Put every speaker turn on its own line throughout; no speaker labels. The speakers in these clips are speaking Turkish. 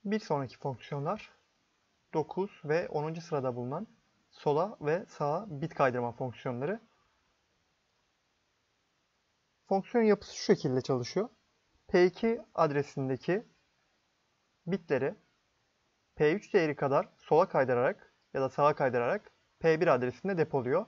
Bir sonraki fonksiyonlar 9 ve 10. sırada bulunan sola ve sağa bit kaydırma fonksiyonları. Fonksiyon yapısı şu şekilde çalışıyor. P2 adresindeki bitleri P3 değeri kadar sola kaydırarak ya da sağa kaydırarak P1 adresinde depoluyor.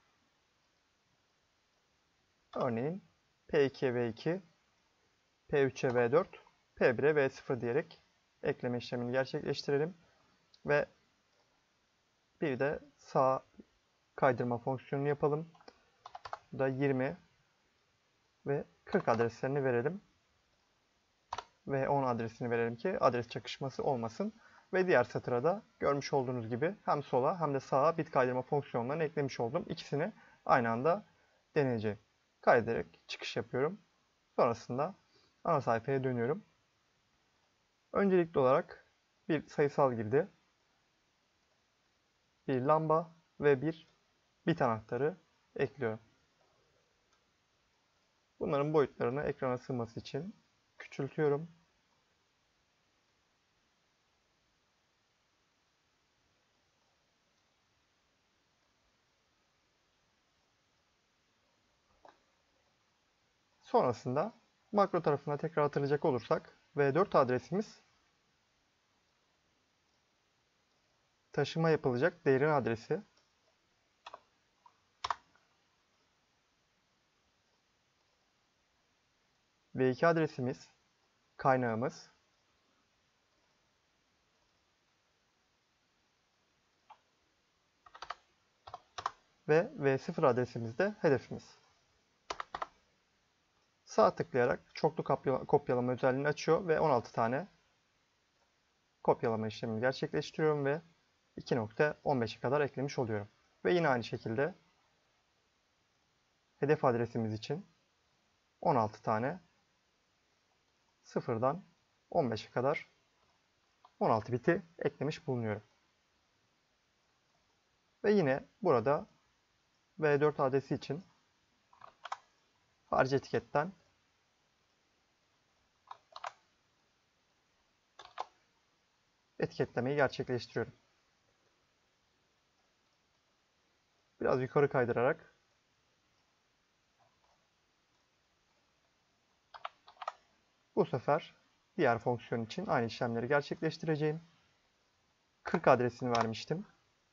Örneğin P2'ye V2, P3'e V4, P1'e V0 diyerek ekleme işlemini gerçekleştirelim. Ve bir de sağ kaydırma fonksiyonunu yapalım. Bu da 20 ve 40 adreslerini verelim. Ve 10 adresini verelim ki adres çakışması olmasın. Ve diğer satıra da görmüş olduğunuz gibi hem sola hem de sağa bit kaydırma fonksiyonlarını eklemiş oldum. İkisini aynı anda deneyeceğim. Kaydederek çıkış yapıyorum. Sonrasında ana sayfaya dönüyorum. Öncelikli olarak bir sayısal girdi, bir lamba ve bir bit anahtarı ekliyorum. Bunların boyutlarını ekrana sığması için küçültüyorum. Sonrasında makro tarafına tekrar hatırlayacak olursak V4 adresimiz taşıma yapılacak değerin adresi. V2 adresimiz kaynağımız. Ve V0 adresimiz de hedefimiz. Sağ tıklayarak çoklu kopyalama özelliğini açıyor ve 16 tane kopyalama işlemini gerçekleştiriyorum ve 2.15'e kadar eklemiş oluyorum. Ve yine aynı şekilde hedef adresimiz için 16 tane 0'dan 15'e kadar 16 biti eklemiş bulunuyorum. Ve yine burada V4 adresi için harici etiketten etiketlemeyi gerçekleştiriyorum. Biraz yukarı kaydırarak bu sefer diğer fonksiyon için aynı işlemleri gerçekleştireceğim. 40 adresini vermiştim.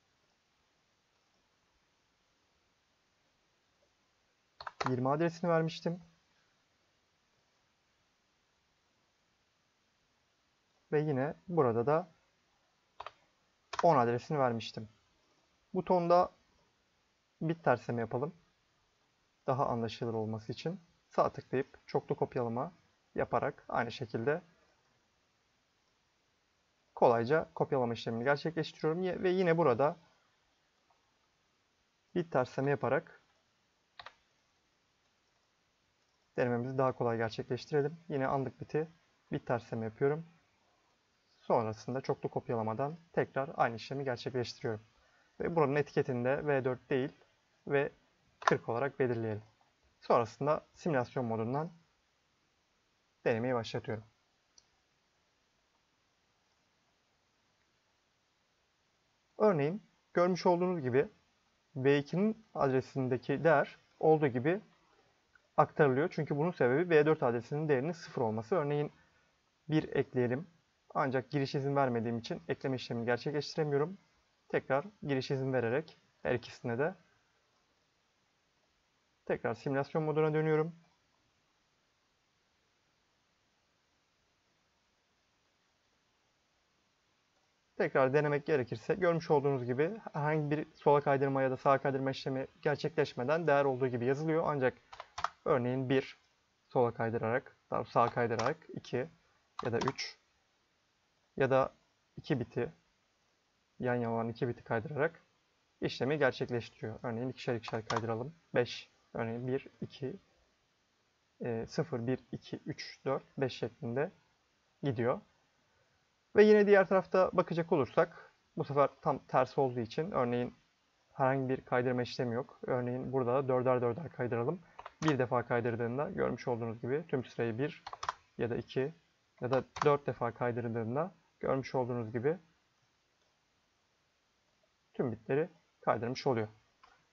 ...20 adresini vermiştim. Ve yine burada da 10 adresini vermiştim. Butonda bit terseme yapalım. Daha anlaşılır olması için sağ tıklayıp çoklu kopyalama yaparak aynı şekilde kolayca kopyalama işlemini gerçekleştiriyorum. Ve yine burada bit terseme yaparak denememizi daha kolay gerçekleştirelim. Yine anlık biti bit terseme yapıyorum. Sonrasında çoklu kopyalamadan tekrar aynı işlemi gerçekleştiriyorum. Ve buranın etiketini de V4 değil V40 olarak belirleyelim. Sonrasında simülasyon modundan denemeyi başlatıyorum. Örneğin görmüş olduğunuz gibi V2'nin adresindeki değer olduğu gibi aktarılıyor. Çünkü bunun sebebi V4 adresinin değerinin 0 olması. Örneğin 1 ekleyelim. Ancak giriş izin vermediğim için ekleme işlemini gerçekleştiremiyorum. Tekrar giriş izin vererek her ikisine de tekrar simülasyon moduna dönüyorum. Tekrar denemek gerekirse görmüş olduğunuz gibi herhangi bir sola kaydırma ya da sağa kaydırma işlemi gerçekleşmeden değer olduğu gibi yazılıyor. Ancak örneğin 1 sola kaydırarak, daha sağa kaydırarak 2 ya da 3 ya da 2 biti yan yana olan 2 biti kaydırarak işlemi gerçekleştiriyor. Örneğin ikişer ikişer kaydıralım. 5 örneğin 1, 2, 0, 1, 2, 3, 4, 5 şeklinde gidiyor. Ve yine diğer tarafta bakacak olursak bu sefer tam tersi olduğu için örneğin herhangi bir kaydırma işlemi yok. Örneğin burada da 4'er 4'er kaydıralım. Bir defa kaydırdığında görmüş olduğunuz gibi tüm sırayı 1 ya da 2 ya da 4 defa kaydırdığında görmüş olduğunuz gibi tüm bitleri kaydırmış oluyor.